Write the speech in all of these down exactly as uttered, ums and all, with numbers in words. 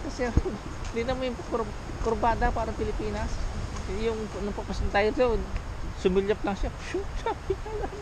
sir. Hindi naman yung kur- kurbada parang Pilipinas. Yung nung papasin tayo doon, sumilyap lang siya. Shoot, sabi ka lang.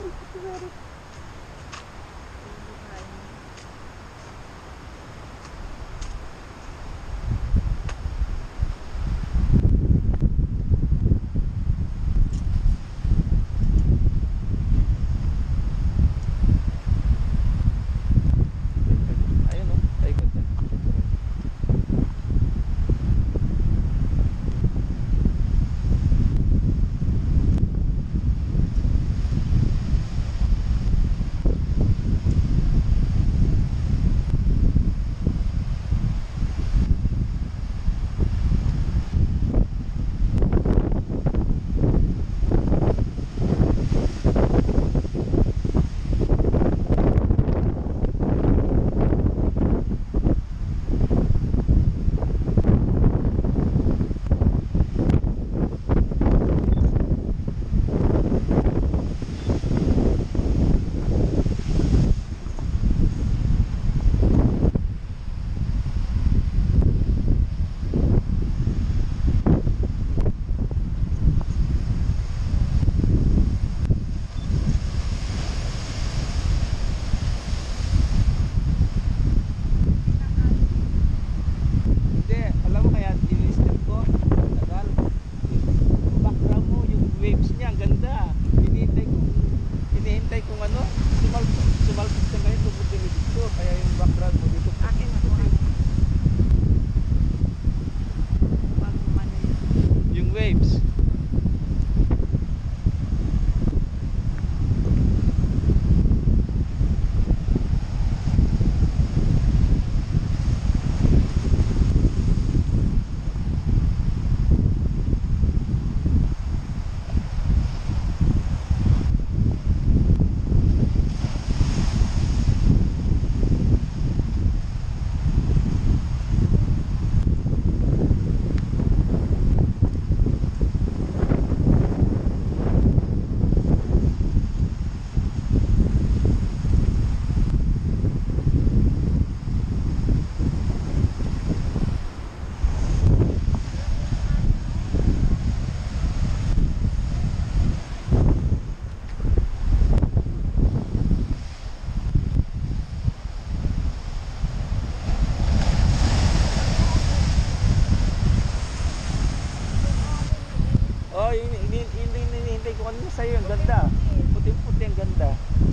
Sa'yo ang ganda, puting-puti ang ganda.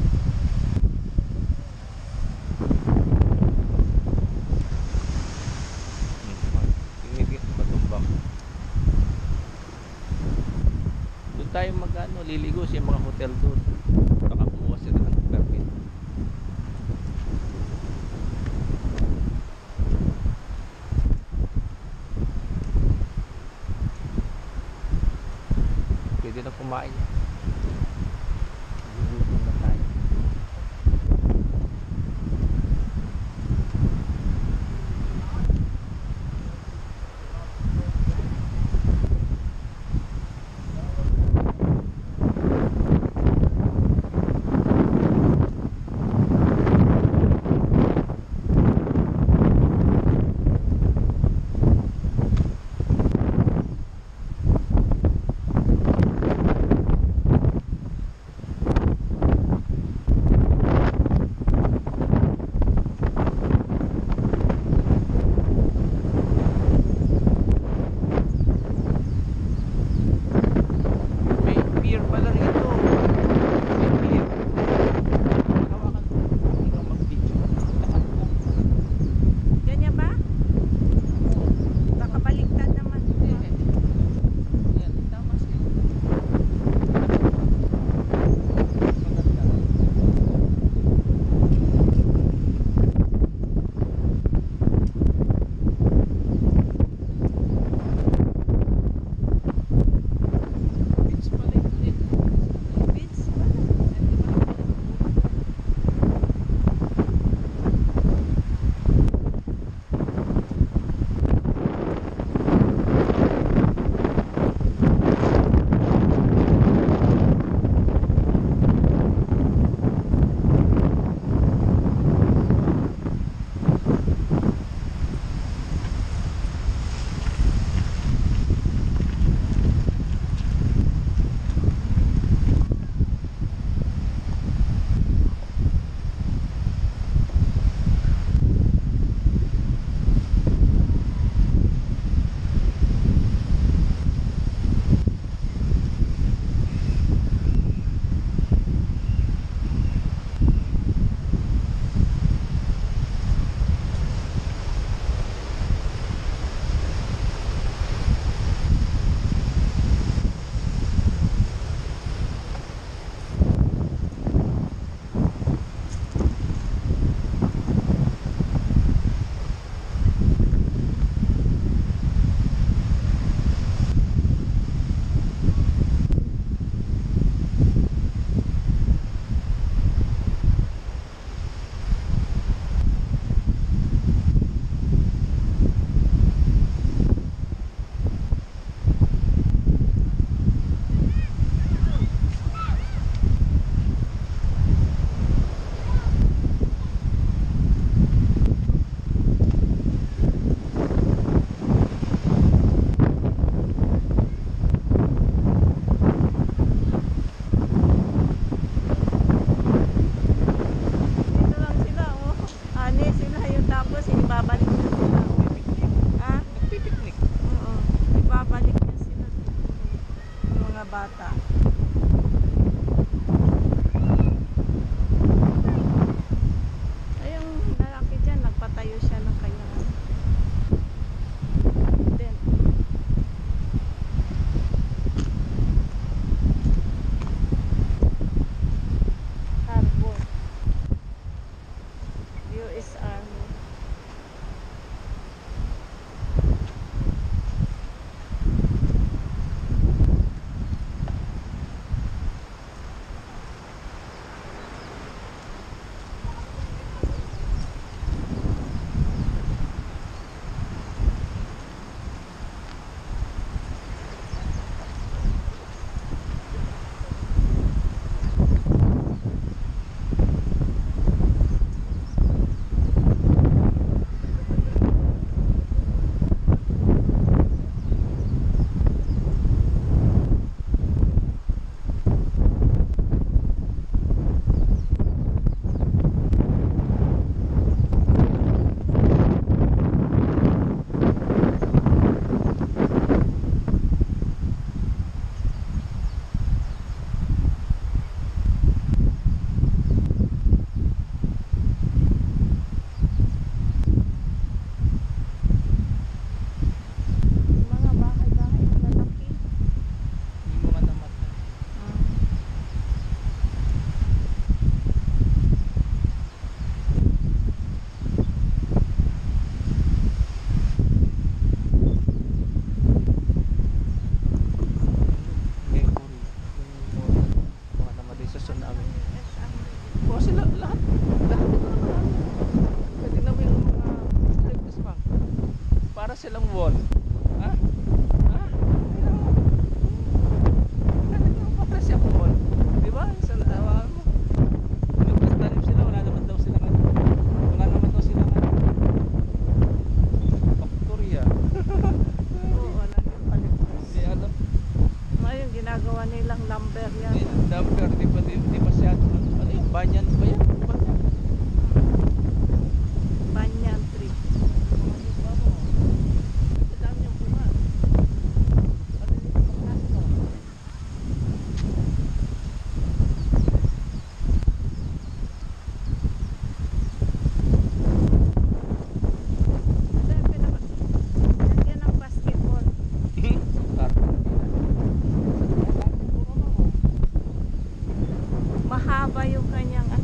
Tingin matumbak. Doon tayo mag-ano, liligo sa mga hotel doon. Baka kumuha sila ng permit. Pwede na kumain yan. wala silang wall. Ha? Ha? Tingnan mo. Tingnan mo para siyang wall. Di ba? Sa lawan mo. Nagtanim sila, wala naman daw sila ano. Wala naman daw sila ano. Factory ah. Oo, wala yung palipas. Hindi ano. Ngayon, ginagawa nilang lumber yan. Hindi, number, di pa, di, di masyado. Ano yung banyan ba yan? Banyan. Banyan tree. Ang dami yung bunga. Ano yung pagkasi mo? Ito yung pinaka... Yan ang basketball. Mahaba yung kanyang